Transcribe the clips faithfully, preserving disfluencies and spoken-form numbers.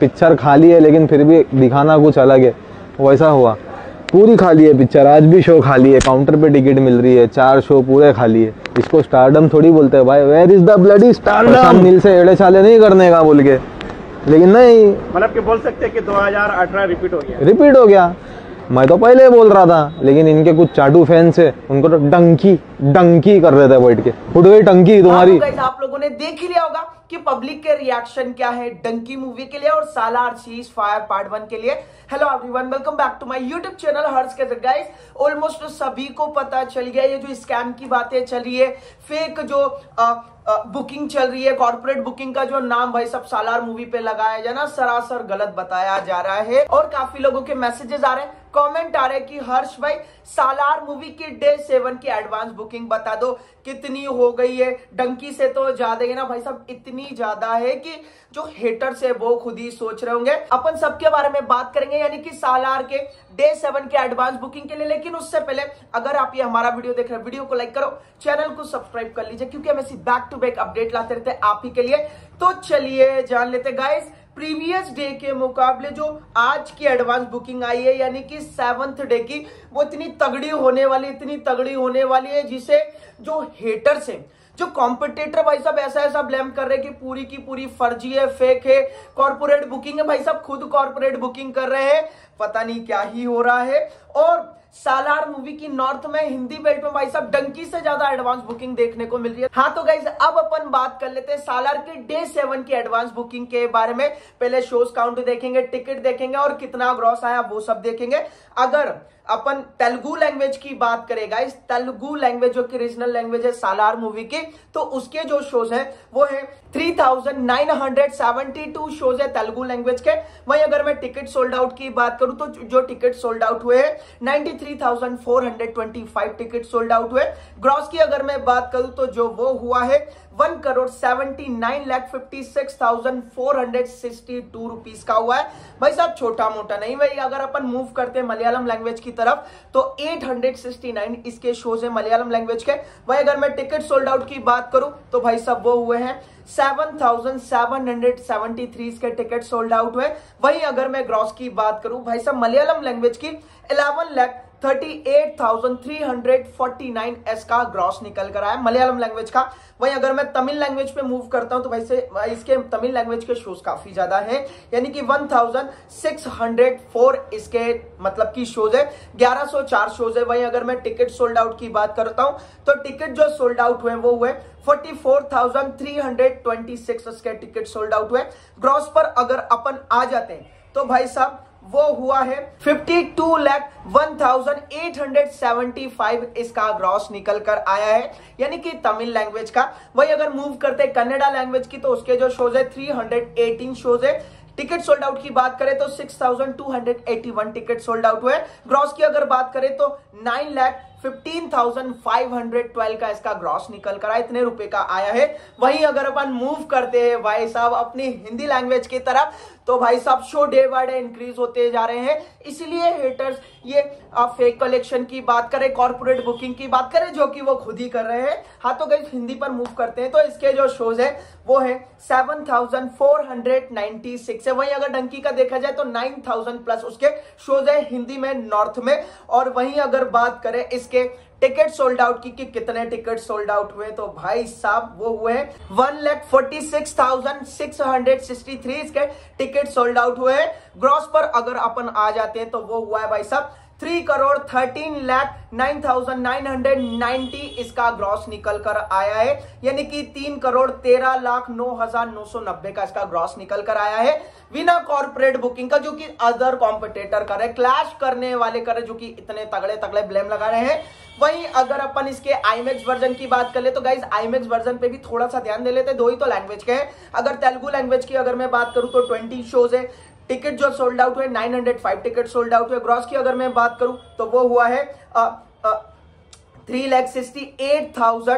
Picture खाली है लेकिन फिर भी दिखाना कुछ अलग है, वैसा हुआ। पूरी खाली है पिक्चर, आज भी शो खाली है, काउंटर पे टिकट मिल रही है, चार शो पूरे खाली है। इसको स्टारडम थोड़ी बोलते हैं भाई, where is the bloody stardom. Neel से एड़े छाले नहीं करने का बोल के, लेकिन नहीं, मतलब कि बोल सकते हैं कि दो हज़ार अठारह रिपीट हो गया रिपीट हो गया। मैं तो पहले बोल रहा था, लेकिन इनके कुछ चाटू फैंस है, उनको तो डंकी डंकी कर रहे थे बैठ के, उठ गई टंकी तुम्हारी। आप लोगों ने देख ही लिया होगा कि पब्लिक के रिएक्शन क्या है डंकी मूवी के लिए और Salaar cease fire part one के लिए। Hello everyone, welcome back to my YouTube channel Harsh के गाइस। ऑलमोस्ट सभी को पता चल गया ये जो स्कैम की बातें चल रही है, फेक जो आ, आ, बुकिंग चल रही है, कॉर्पोरेट बुकिंग का जो नाम भाई सब सालार मूवी पे लगाया जाए ना, सरासर गलत बताया जा रहा है। और काफी लोगों के मैसेजेस आ रहे हैं, कमेंट आ रहे हैं कि हर्ष भाई सालार मूवी की डे सेवन की एडवांस बुकिंग बता दो कितनी हो गई है। डंकी से तो ज्यादा है ना भाई साहब, इतनी ज्यादा है कि जो हेटर्स है वो खुद ही सोच रहे होंगे। अपन सबके बारे में बात करेंगे, यानी कि सालार के डे सेवन के एडवांस बुकिंग के लिए। लेकिन उससे पहले अगर आप ये हमारा वीडियो देख रहे हैं, वीडियो को लाइक करो, चैनल को सब्सक्राइब कर लीजिए, क्योंकि हम ऐसी बैक टू बैक अपडेट लाते रहते हैं आप ही के लिए। तो चलिए जान लेते गाइस, प्रीवियस डे के मुकाबले जो आज की एडवांस बुकिंग आई है, यानी कि सेवंथ डे की, वो इतनी तगड़ी होने वाली इतनी तगड़ी होने वाली है जिसे जो हेटर्स हैं, जो कॉम्पिटिटर भाई साहब ऐसा ऐसा ब्लेम कर रहे हैं कि पूरी की पूरी फर्जी है, फेक है, कॉर्पोरेट बुकिंग है। भाई साहब खुद कॉर्पोरेट बुकिंग कर रहे हैं, पता नहीं क्या ही हो रहा है। और सालार मूवी की नॉर्थ में हिंदी बेल्ट में भाई साहब डंकी से ज्यादा एडवांस बुकिंग देखने को मिल रही है। हाँ तो गाइज अब अपन बात कर लेते हैं सालार के डे सेवन की एडवांस बुकिंग के बारे में। पहले शोज काउंट देखेंगे, टिकट देखेंगे और कितना ग्रॉस आया वो सब देखेंगे। अगर अपन तेलुगु लैंग्वेज की बात करें गाइस, तेलुगु लैंग्वेज जो कि रीजनल लैंग्वेज है सालार मूवी की, तो उसके जो शोज हैं वो है three thousand nine hundred seventy two shows है तेलुगु लैंग्वेज के। वहीं अगर मैं टिकट सोल्ड आउट की बात करूं तो जो टिकट सोल्ड आउट हुए ninety three thousand four hundred twenty five ticket sold out हुए। ग्रॉस की अगर मैं बात करूं तो जो वो हुआ है one crore seventy nine lakh fifty six thousand four hundred sixty two rupees का हुआ है। भाई साहब छोटा मोटा नहीं भाई। अगर अपन मूव करते हैं मलयालम लैंग्वेज की तरफ तो एट हंड्रेड सिक्सटी नाइन इसके शोज है मलयालम लैंग्वेज के। वहीं अगर मैं टिकट सोल्ड आउट की बात करूं तो भाई साहब वो हुए हैं seven thousand seven hundred seventy three इसके टिकट सोल्ड आउट हुए। वहीं अगर मैं ग्रॉस की बात करूं भाई साहब मलयालम लैंग्वेज की eleven lakh thirty eight thousand three hundred forty nine एस का ग्रॉस निकल कर आया मलयालम लैंग्वेज का। वहीं अगर मैं तमिल लैंग्वेज पे मूव करता हूं तो वैसे इसके तमिल लैंग्वेज के शोज काफी ज्यादा हैं, यानी कि one thousand six hundred four इसके मतलब की शोज है, ग्यारह सौ चार शोज है। वहीं अगर मैं टिकट सोल्ड आउट की बात करता हूं तो टिकट जो सोल्ड आउट हुए वो हुए forty four thousand three hundred twenty six इसके टिकट सोल्ड आउट हुए। ग्रॉस पर अगर अपन आ जाते हैं तो भाई साहब वो हुआ है fifty two lakh one thousand eight hundred seventy five इसका ग्रॉस निकल कर आया है, यानी कि तमिल लैंग्वेज का। वही अगर मूव करते हैं कन्नड़ा लैंग्वेज की तो उसके जो शोज है थ्री हंड्रेड एटीन शोज है। टिकट सोल्ड आउट की बात करें तो six thousand two hundred eighty one ticket sold out हुए। ग्रॉस की अगर बात करें तो nine lakh fifteen thousand five hundred twelve का इसका ग्रॉस निकल कर आया, इतने रुपए का आया है। वहीं अगर अपन मूव करते हैं भाई साहब अपनी हिंदी लैंग्वेज की तरफ तो भाई साहब show day by day increase होते जा रहे हैं। इसलिए हेटर्स ये फेक कलेक्शन की बात करें, कॉर्पोरेट बुकिंग की बात करें, जो कि वो खुद ही कर रहे हैं। हाँ तो गाइस हिंदी पर मूव करते हैं तो इसके जो शोज है वो है seven thousand four hundred ninety six है। वहीं अगर डंकी का देखा जाए तो नाइन थाउजेंड प्लस उसके शोज है हिंदी में नॉर्थ में। और वहीं अगर बात करें इसके टिकट सोल्ड आउट की कि कितने टिकट सोल्ड आउट हुए तो भाई साहब वो हुए one lakh forty six thousand six hundred sixty three इसके टिकट सोल्ड आउट हुए। ग्रॉस पर अगर अपन आ जाते हैं तो वो हुआ है भाई साहब three crore thirteen lakh nine thousand nine hundred ninety इसका ग्रॉस निकल कर आया है, यानी कि तीन करोड़ तेरह लाख नौ हजार नौ सौ नब्बे का इसका ग्रॉस निकल कर आया है बिना कॉर्पोरेट बुकिंग का, जो कि अदर कॉम्पिटिटर करे, क्लैश करने वाले करे, जो कि इतने तगड़े तगड़े ब्लेम लगा रहे हैं। वहीं अगर अपन इसके आईमैक्स वर्जन की बात कर ले तो गाइज आईमैक्स वर्जन पे भी थोड़ा सा ध्यान दे लेते, दो ही तो लैंग्वेज के हैं। अगर तेलुगु लैंग्वेज की अगर मैं बात करूं तो ट्वेंटी शोज है। टिकट जो सोल्ड आउट हुए nine hundred five ticket sold out हुए। ग्रॉस की अगर मैं बात करूं तो वो हुआ है three lakh sixty eight thousand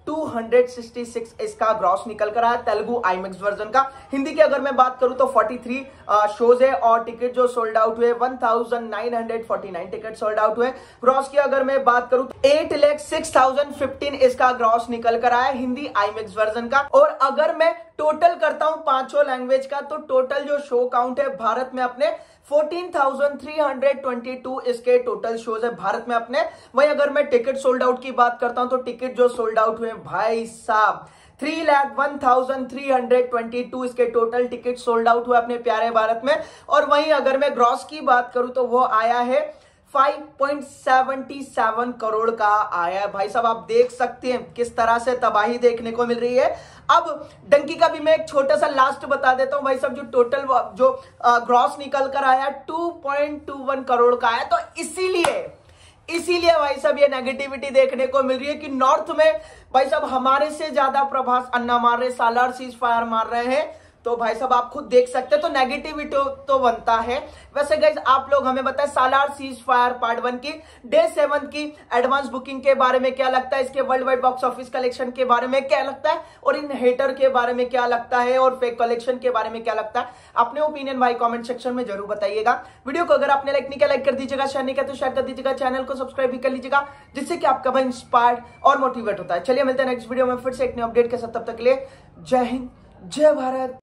two hundred sixty six इसका ग्रॉस निकल कर आया तेलुगु आईमैक्स वर्जन का। हिंदी की अगर मैं बात करूं तो तैंतालीस शोज है और टिकट जो सोल्ड आउट हुए one thousand nine hundred forty nine ticket sold out हुए। ग्रॉस की अगर मैं बात करूं तो eight lakh six thousand fifteen इसका ग्रॉस निकल कर आया हिंदी आईमैक्स वर्जन का। और अगर मैं टोटल करता हूं पांचों लैंग्वेज का तो टोटल जो शो काउंट है भारत में अपने fourteen thousand three hundred twenty two इसके टोटल शोज है भारत में अपने। वही अगर मैं टिकट सोल्ड आउट की बात करता हूं तो टिकट जो सोल्ड आउट हुए भाई साहब three lakh one thousand three hundred twenty two इसके टोटल टिकट सोल्ड आउट हुए अपने प्यारे भारत में। और वहीं अगर मैं ग्रॉस की बात करूं तो वो आया है five point seven seven crore का आया है। भाई साहब आप देख सकते हैं किस तरह से तबाही देखने को मिल रही है। अब डंकी का भी मैं एक छोटा सा लास्ट बता देता हूं भाई साहब, जो टोटल जो ग्रॉस निकल कर आया two point two one crore का आया। तो इसीलिए इसीलिए भाई साहब ये नेगेटिविटी देखने को मिल रही है कि नॉर्थ में भाई साहब हमारे से ज्यादा प्रभास अन्ना मार रहे, सालार सीज फायर मार रहे हैं। तो भाई साहब आप खुद देख सकते हैं तो नेगेटिविटी तो बनता है। वैसे गाइस आप लोग हमें बताएं Salaar cease fire part one की डे सेवन की एडवांस बुकिंग के बारे में क्या लगता है, इसके worldwide box office collection के बारे में क्या लगता है, और इन हेटर के बारे में क्या लगता है, और फेक कलेक्शन के बारे में क्या लगता है। अपने ओपिनियन भाई कमेंट सेक्शन में जरूर बताइएगा। वीडियो को अगर आपने लाइक नहीं किया लाइक कर दीजिएगा, शेयर नहीं किया तो शेयर कर दीजिएगा, चैनल को सब्सक्राइब भी कर लीजिएगा जिससे कि आपका भाई इंस्पायर्ड और मोटिवेट होता है। चलिए मिलते हैं नेक्स्ट वीडियो में फिर से एक नए अपडेट के साथ, तब तक के लिए जय हिंद जय भारत।